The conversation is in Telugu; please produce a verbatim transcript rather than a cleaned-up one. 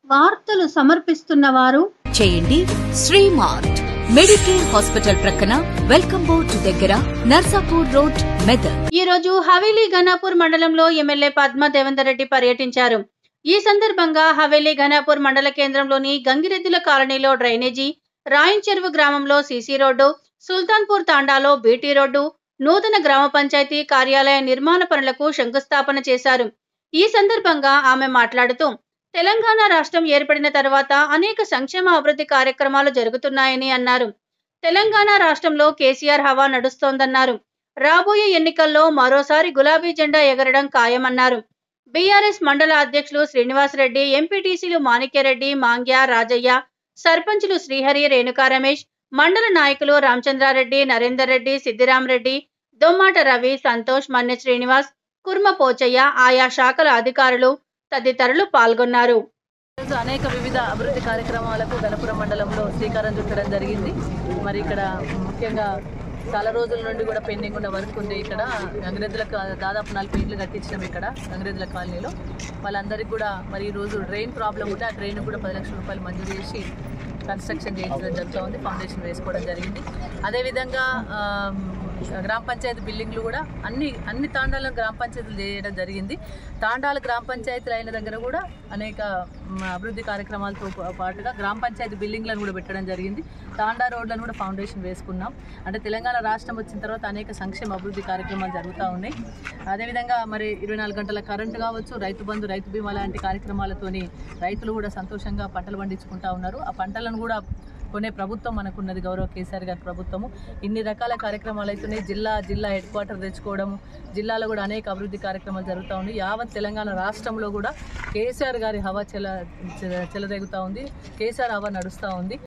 వార్తలు సమర్పిస్తున్నవారు చేయండి శ్రీమార్ట్ మెడికేర్ హాస్పిటల్ ప్రక్కన వెల్కమ్ బోర్డ్ దగ్గర నర్సాపూర్ రోడ్ మెదక్. ఈ రోజు హవేలీ ఘనాపూర్ మండలంలో ఎమ్మెల్యే పద్మా దేవేందర్ రెడ్డి పర్యటించారు. ఈ సందర్భంగా హవేలీ ఘనాపూర్ మండల కేంద్రంలోని గంగిరెద్దుల కాలనీలో డ్రైనేజీ, రాయంచెరువు గ్రామంలో సీసీ రోడ్డు, సుల్తాన్పూర్ తాండాలో బీటీ రోడ్డు, నూతన గ్రామ పంచాయతీ కార్యాలయ నిర్మాణ పనులకు శంకుస్థాపన చేశారు. ఈ సందర్భంగా ఆమె మాట్లాడుతూ తెలంగాణ రాష్ట్రం ఏర్పడిన తర్వాత అనేక సంక్షేమ అభివృద్ధి కార్యక్రమాలు జరుగుతున్నాయని అన్నారు. తెలంగాణ రాష్ట్రంలో కేసీఆర్ హవా నడుస్తోందన్నారు. రాబోయే ఎన్నికల్లో మరోసారి గులాబీ జెండా ఎగరడం ఖాయమన్నారు. బీఆర్ఎస్ మండల అధ్యక్షులు శ్రీనివాస్ రెడ్డి, ఎంపీటీసీలు మాణిక్యరెడ్డి, మాంగ్య, రాజయ్య, సర్పంచులు శ్రీహరి, రేణుకా రమేష్, మండల నాయకులు రామచంద్రారెడ్డి, నరేందర్ రెడ్డి, సిద్దిరామరెడ్డి, దొమ్మాట రవి, సంతోష్, మన్నె శ్రీనివాస్, కుర్మ పోచయ్య, ఆయా శాఖల అధికారులు తదితరులు పాల్గొన్నారు. అనేక వివిధ అభివృద్ధి కార్యక్రమాలకు గణపురం మండలంలో శ్రీకారం చుట్టడం జరిగింది. మరి ఇక్కడ ముఖ్యంగా చాలా రోజుల నుండి కూడా పెండింగ్ ఉన్న వర్క్ ఉంది. ఇక్కడ గంగిరెద్దులకు దాదాపు నలభై ఇండ్లు కట్టించినాం ఇక్కడ గంగిరెద్దుల కాలనీలో. వాళ్ళందరికీ కూడా మరి ఈరోజు డ్రైన్ ప్రాబ్లం ఉంటే ఆ డ్రైన్ కూడా పది లక్షల రూపాయలు మంజూరు చేసి కన్స్ట్రక్షన్ చేయించడం జరుగుతూ ఉంది. ఫౌండేషన్ వేసుకోవడం జరిగింది. అదేవిధంగా గ్రామ పంచాయతీ బిల్డింగ్లు కూడా అన్ని అన్ని తాండాలను గ్రామ పంచాయతీలు చేయడం జరిగింది. తాండాల గ్రామ పంచాయతీలు అయిన దగ్గర కూడా అనేక అభివృద్ధి కార్యక్రమాలతో పాటుగా గ్రామ పంచాయతీ బిల్డింగ్లను కూడా పెట్టడం జరిగింది. తాండా రోడ్లను కూడా ఫౌండేషన్ వేసుకున్నాం. అంటే తెలంగాణ రాష్ట్రం వచ్చిన తర్వాత అనేక సంక్షేమ అభివృద్ధి కార్యక్రమాలు జరుగుతూ ఉన్నాయి. అదేవిధంగా మరి ఇరవై నాలుగు గంటల కరెంటు కావచ్చు, రైతు బంధు, రైతు బీమా లాంటి కార్యక్రమాలతోని రైతులు కూడా సంతోషంగా పంటలు పండించుకుంటూ ఉన్నారు. ఆ పంటలను కూడా కొనే ప్రభుత్వం మనకున్నది గౌరవ కేసీఆర్ గారి ప్రభుత్వము. ఇన్ని రకాల కార్యక్రమాలు అవుతున్నాయి. జిల్లా జిల్లా హెడ్ క్వార్టర్ తెచ్చుకోవడము, జిల్లాలో కూడా అనేక అభివృద్ధి కార్యక్రమాలు జరుగుతూ ఉన్నాయి. యావత్ తెలంగాణ రాష్ట్రంలో కూడా కేసీఆర్ గారి హవా చెల చెలరేగుతూ ఉంది. కేసీఆర్ హవా నడుస్తూ ఉంది.